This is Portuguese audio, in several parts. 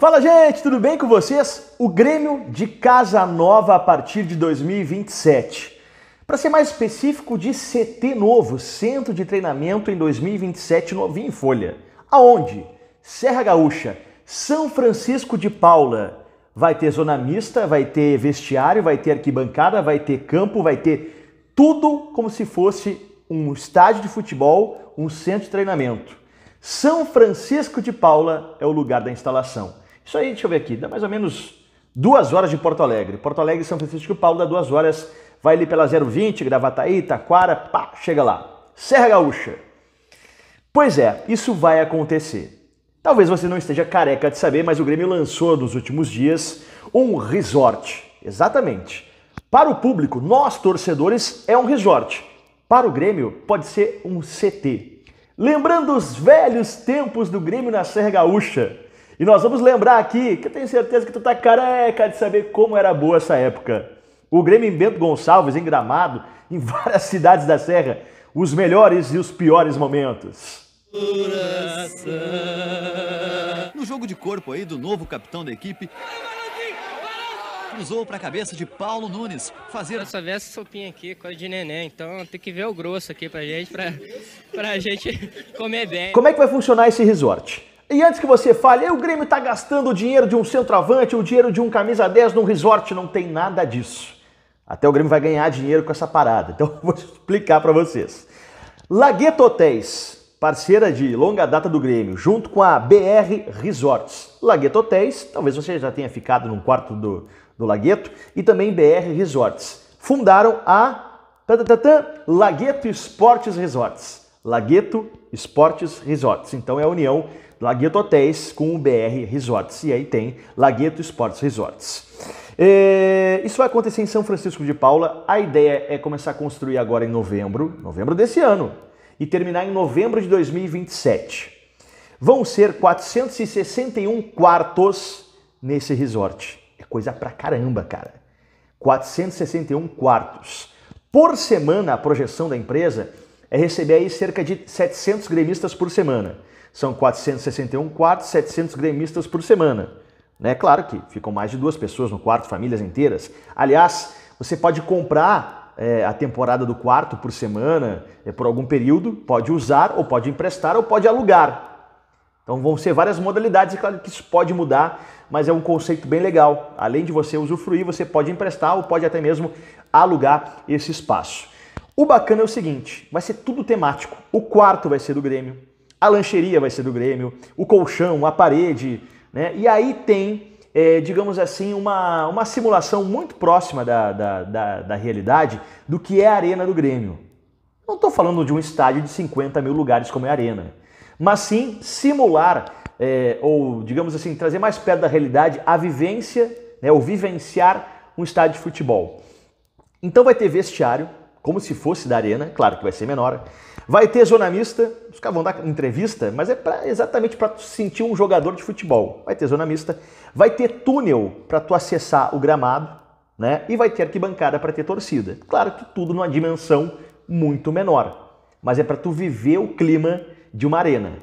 Fala, gente, tudo bem com vocês? O Grêmio de casa nova a partir de 2027. Para ser mais específico, de CT novo, Centro de Treinamento em 2027, novinho em folha. Aonde? Serra Gaúcha, São Francisco de Paula. Vai ter zona mista, vai ter vestiário, vai ter arquibancada, vai ter campo, vai ter tudo como se fosse um estádio de futebol, um centro de treinamento. São Francisco de Paula é o lugar da instalação. Isso aí, deixa eu ver aqui, dá mais ou menos 2 horas de Porto Alegre. Porto Alegre e São Francisco de Paula dá 2 horas, vai ali pela 020, Gravataí, Taquara, pá, chega lá. Serra Gaúcha. Pois é, isso vai acontecer. Talvez você não esteja careca de saber, mas o Grêmio lançou nos últimos dias um resort. Exatamente. Para o público, nós torcedores, é um resort. Para o Grêmio, pode ser um CT. Lembrando os velhos tempos do Grêmio na Serra Gaúcha. E nós vamos lembrar aqui, que eu tenho certeza que tu tá careca de saber como era boa essa época. O Grêmio em Bento Gonçalves, em Gramado, em várias cidades da Serra, os melhores e os piores momentos. No jogo de corpo aí do novo capitão da equipe, cruzou para a cabeça de Paulo Nunes fazer... Eu só vi essa sopinha aqui, coisa de neném, então tem que ver o grosso aqui pra gente, pra gente comer bem. Como é que vai funcionar esse resort? E antes que você fale, o Grêmio tá gastando o dinheiro de um centroavante, o dinheiro de um camisa 10 num resort, não tem nada disso. Até o Grêmio vai ganhar dinheiro com essa parada, então eu vou explicar para vocês. Lagueto Hotéis, parceira de longa data do Grêmio, junto com a BR Resorts. Lagueto Hotéis, talvez você já tenha ficado num quarto do Lagueto, e também BR Resorts. Fundaram a Lagueto Esportes Resorts. Lagueto Esportes Resorts. Então é a união Lagueto Hotéis com o BR Resorts. E aí tem Lagueto Esportes Resorts. Isso vai acontecer em São Francisco de Paula. A ideia é começar a construir agora em novembro desse ano, e terminar em novembro de 2027. Vão ser 461 quartos nesse resort. É coisa pra caramba, cara. 461 quartos. Por semana, a projeção da empresa é receber aí cerca de 700 gremistas por semana. São 461 quartos, 700 gremistas por semana. Né? Claro que ficam mais de 2 pessoas no quarto, famílias inteiras. Aliás, você pode comprar a temporada do quarto por semana, por algum período, pode usar, ou pode emprestar, ou pode alugar. Então vão ser várias modalidades, e claro que isso pode mudar, mas é um conceito bem legal. Além de você usufruir, você pode emprestar ou pode até mesmo alugar esse espaço. O bacana é o seguinte, vai ser tudo temático. O quarto vai ser do Grêmio, a lancheria vai ser do Grêmio, o colchão, a parede, né? E aí tem, digamos assim, uma simulação muito próxima da realidade do que é a Arena do Grêmio. Não estou falando de um estádio de 50 mil lugares como é a Arena, mas sim simular, ou digamos assim, trazer mais perto da realidade a vivência, né, ou vivenciar um estádio de futebol. Então vai ter vestiário, como se fosse da Arena, claro que vai ser menor. Vai ter zona mista, os caras vão dar entrevista, mas é exatamente para tu sentir um jogador de futebol. Vai ter zona mista, vai ter túnel para tu acessar o gramado, né? E vai ter arquibancada para ter torcida. Claro que tudo numa dimensão muito menor, mas é para tu viver o clima de uma arena.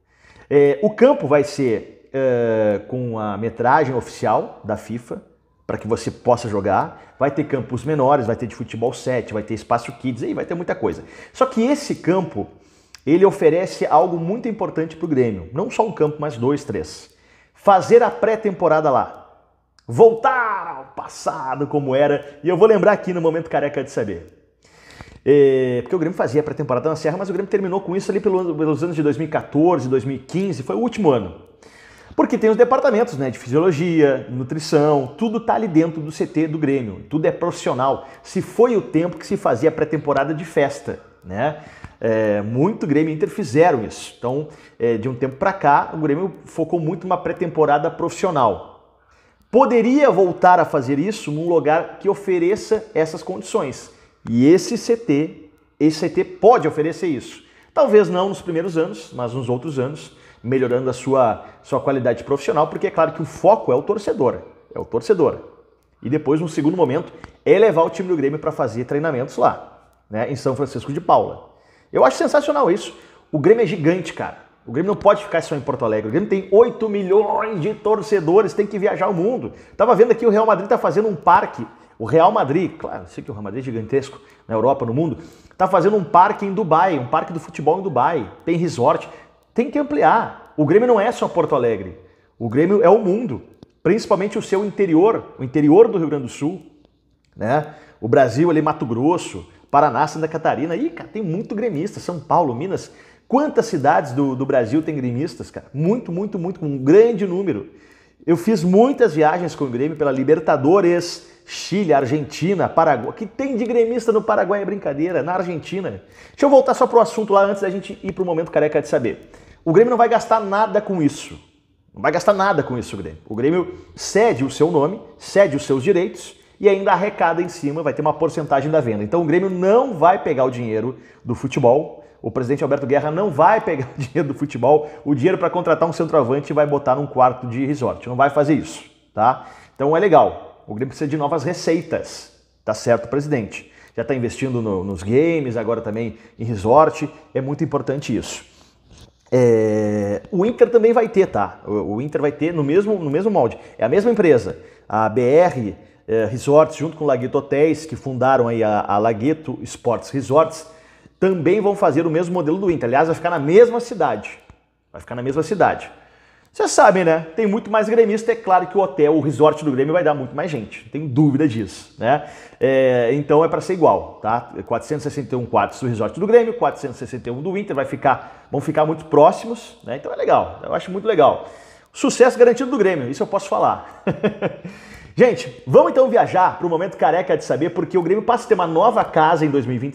O campo vai ser com a metragem oficial da FIFA, para que você possa jogar. Vai ter campos menores, vai ter de futebol 7, vai ter espaço kids, aí vai ter muita coisa. Só que esse campo, ele oferece algo muito importante para o Grêmio. Não só um campo, mas 2, 3. Fazer a pré-temporada lá. Voltar ao passado como era. E eu vou lembrar aqui no Momento Careca de Saber. Porque o Grêmio fazia a pré-temporada na Serra, mas o Grêmio terminou com isso ali pelos anos de 2014, 2015, foi o último ano. Porque tem os departamentos, né, de fisiologia, nutrição, tudo tá ali dentro do CT do Grêmio, tudo é profissional. Se foi o tempo que se fazia a pré-temporada de festa, né? Muito Grêmio e Inter fizeram isso. Então, de um tempo para cá, o Grêmio focou muito numa pré-temporada profissional. Poderia voltar a fazer isso num lugar que ofereça essas condições. E esse CT pode oferecer isso. Talvez não nos primeiros anos, mas nos outros anos, melhorando a sua qualidade profissional, porque é claro que o foco é o torcedor. E depois, no segundo momento, é levar o time do Grêmio para fazer treinamentos lá, né, em São Francisco de Paula. Eu acho sensacional isso. O Grêmio é gigante, cara. O Grêmio não pode ficar só em Porto Alegre. O Grêmio tem 8 milhões de torcedores, tem que viajar o mundo. Tava vendo aqui, o Real Madrid tá fazendo um parque. O Real Madrid, claro, eu sei que o Real Madrid é gigantesco na Europa, no mundo, tá fazendo um parque em Dubai, um parque do futebol em Dubai. Tem resort. Tem que ampliar. O Grêmio não é só Porto Alegre. O Grêmio é o mundo. Principalmente o seu interior, o interior do Rio Grande do Sul, né? O Brasil ali, Mato Grosso, Paraná, Santa Catarina. Ih, cara, tem muito gremista. São Paulo, Minas. Quantas cidades do Brasil tem gremistas, cara? Muito, um grande número. Eu fiz muitas viagens com o Grêmio pela Libertadores, Chile, Argentina, Paraguai. O que tem de gremista no Paraguai é brincadeira, na Argentina. Deixa eu voltar só pro assunto lá antes da gente ir pro momento careca de saber. O Grêmio não vai gastar nada com isso. Não vai gastar nada com isso o Grêmio. O Grêmio cede o seu nome, cede os seus direitos e ainda arrecada em cima, vai ter uma porcentagem da venda. Então o Grêmio não vai pegar o dinheiro do futebol. O presidente Alberto Guerra não vai pegar o dinheiro do futebol, o dinheiro para contratar um centroavante e vai botar num quarto de resort. Não vai fazer isso, tá? Então é legal. O Grêmio precisa de novas receitas, tá certo, presidente? Já está investindo nos games, agora também em resort. É muito importante isso. O Inter também vai ter, tá? O Inter vai ter no mesmo molde. É a mesma empresa, a BR Resorts, junto com o Lagueto Hotéis, que fundaram aí a Lagueto Sports Resorts, também vão fazer o mesmo modelo do Inter. Aliás, vai ficar na mesma cidade. Vai ficar na mesma cidade. Vocês sabem, né? Tem muito mais gremista. É claro que o hotel, o resort do Grêmio vai dar muito mais gente. Não tenho dúvida disso, né? Então é para ser igual, tá? 461 quartos do resort do Grêmio, 461 do Inter. Vão ficar muito próximos, né? Então é legal. Eu acho muito legal. Sucesso garantido do Grêmio. Isso eu posso falar. Gente, vamos então viajar para o momento careca de saber, porque o Grêmio passa a ter uma nova casa em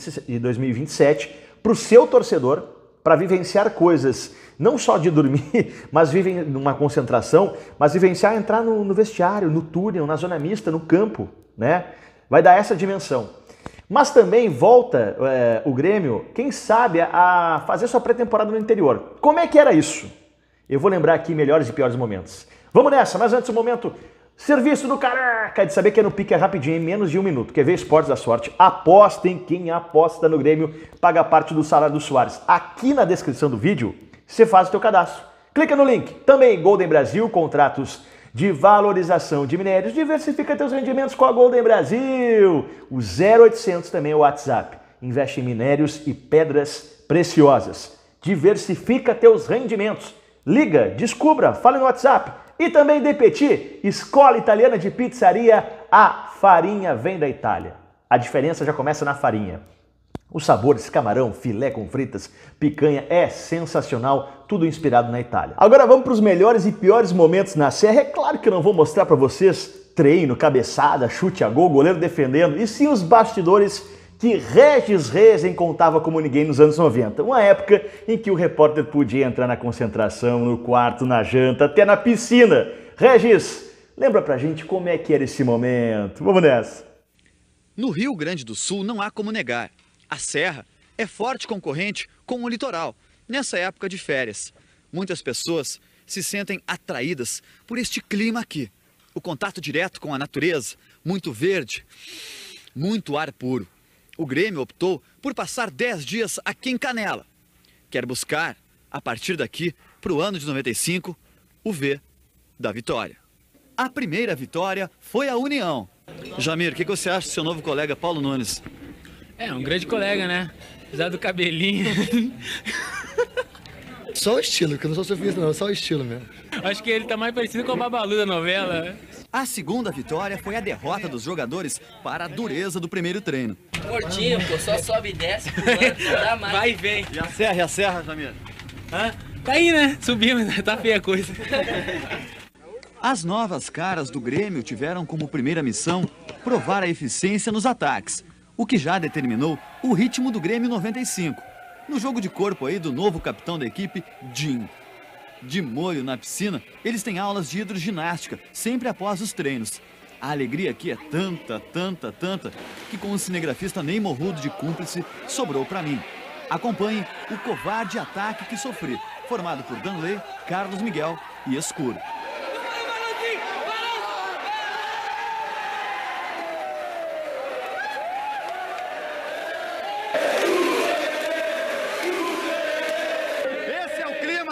2027 para o seu torcedor, para vivenciar coisas, não só de dormir, mas vivem numa concentração, mas vivenciar entrar no vestiário, no túnel, na zona mista, no campo, né? Vai dar essa dimensão. Mas também volta o Grêmio, quem sabe, a fazer sua pré-temporada no interior. Como é que era isso? Eu vou lembrar aqui melhores e piores momentos. Vamos nessa, mas antes o momento... Serviço do careca de saber que é no pique, é rapidinho, em menos de 1 minuto. Quer ver Esportes da Sorte? Apostem, quem aposta no Grêmio paga parte do salário do Soares. Aqui na descrição do vídeo, você faz o teu cadastro. Clica no link. Também Golden Brasil, contratos de valorização de minérios. Diversifica teus rendimentos com a Golden Brasil. O 0800 também é o WhatsApp. Investe em minérios e pedras preciosas. Diversifica teus rendimentos. Liga, descubra, fale no WhatsApp. E também De Petit, escola italiana de pizzaria, a farinha vem da Itália. A diferença já começa na farinha. Os sabores, camarão, filé com fritas, picanha, é sensacional, tudo inspirado na Itália. Agora vamos para os melhores e piores momentos na Serra. É claro que eu não vou mostrar para vocês treino, cabeçada, chute a gol, goleiro defendendo, e sim os bastidores que Regis Rezende contava como ninguém nos anos 90. Uma época em que o repórter podia entrar na concentração, no quarto, na janta, até na piscina. Regis, lembra pra gente como é que era esse momento? Vamos nessa. No Rio Grande do Sul não há como negar. A Serra é forte concorrente com o litoral, nessa época de férias. Muitas pessoas se sentem atraídas por este clima aqui. O contato direto com a natureza, muito verde, muito ar puro. O Grêmio optou por passar 10 dias aqui em Canela. Quer buscar, a partir daqui, para o ano de 95, o V da vitória. A primeira vitória foi a União. Jamir, o que você acha do seu novo colega Paulo Nunes? É, um grande colega, né? Apesar do cabelinho. Só o estilo, que eu não sou surfista não, só o estilo mesmo. Acho que ele tá mais parecido com o Babalu da novela. A segunda vitória foi a derrota dos jogadores para a dureza do primeiro treino. Gordinho, pô, só sobe e desce, pulando, não dá mais. Vai e vem. E a serra, Jamir? Hã? Tá aí, né? Subimos, tá feia a coisa. As novas caras do Grêmio tiveram como primeira missão provar a eficiência nos ataques, o que já determinou o ritmo do Grêmio 95. No jogo de corpo aí do novo capitão da equipe, Jim. De molho na piscina, eles têm aulas de hidroginástica, sempre após os treinos. A alegria aqui é tanta, que com o cinegrafista Ney Morrudo de cúmplice, sobrou pra mim. Acompanhe o covarde ataque que sofri, formado por Danley, Carlos Miguel e Escuro.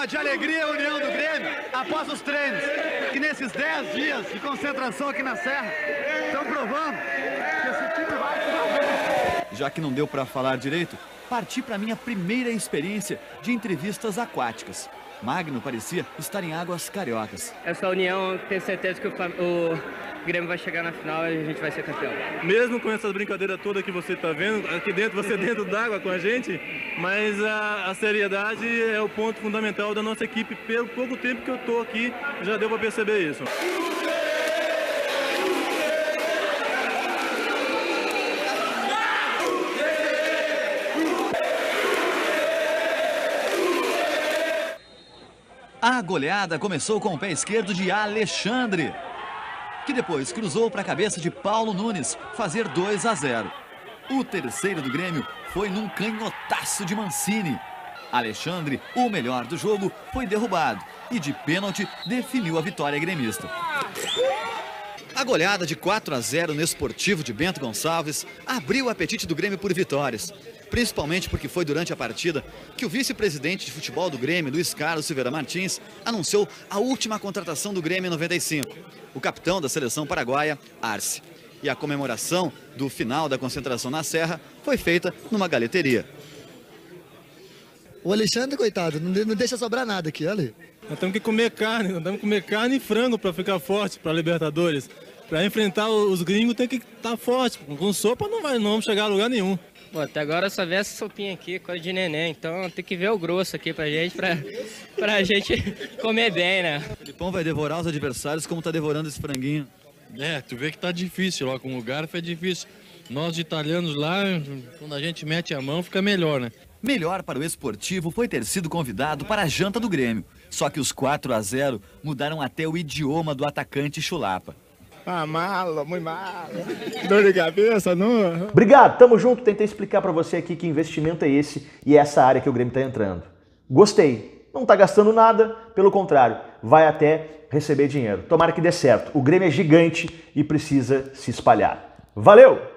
clima de alegria e união do Grêmio após os treinos, que nesses 10 dias de concentração aqui na Serra estão provando que esse time vai se dar bem. Já que não deu para falar direito, parti para minha primeira experiência de entrevistas aquáticas. Magno parecia estar em águas cariocas. Essa união, tenho certeza que o Grêmio vai chegar na final e a gente vai ser campeão. Mesmo com essas brincadeiras todas que você está vendo, aqui dentro, você dentro d'água com a gente, mas a seriedade é o ponto fundamental da nossa equipe. Pelo pouco tempo que eu estou aqui, já deu para perceber isso. A goleada começou com o pé esquerdo de Alexandre, que depois cruzou para a cabeça de Paulo Nunes fazer 2-0. O terceiro do Grêmio foi num canhotaço de Mancini. Alexandre, o melhor do jogo, foi derrubado e de pênalti definiu a vitória gremista. A goleada de 4-0 no Esportivo de Bento Gonçalves abriu o apetite do Grêmio por vitórias, principalmente porque foi durante a partida que o vice-presidente de futebol do Grêmio, Luiz Carlos Silveira Martins, anunciou a última contratação do Grêmio em 95, o capitão da seleção paraguaia, Arce. E a comemoração do final da concentração na Serra foi feita numa galeteria. O Alexandre, coitado, não deixa sobrar nada aqui, olha aí. Nós temos que comer carne, nós temos que comer carne e frango para ficar forte para a Libertadores. Para enfrentar os gringos tem que estar forte, com sopa não vamos chegar a lugar nenhum. Pô, até agora eu só vi essa sopinha aqui, coisa de neném, então tem que ver o grosso aqui pra gente comer bem, né? O Filipão vai devorar os adversários como tá devorando esse franguinho. Tu vê que tá difícil lá com o garfo, é difícil. Nós italianos lá, quando a gente mete a mão, fica melhor, né? Melhor para o Esportivo foi ter sido convidado para a janta do Grêmio. Só que os 4-0 mudaram até o idioma do atacante Chulapa. Malo, muito malo. Dor de cabeça, não? Obrigado, tamo junto. Tentei explicar pra você aqui que investimento é esse e é essa área que o Grêmio tá entrando. Gostei. Não tá gastando nada, pelo contrário, vai até receber dinheiro. Tomara que dê certo. O Grêmio é gigante e precisa se espalhar. Valeu!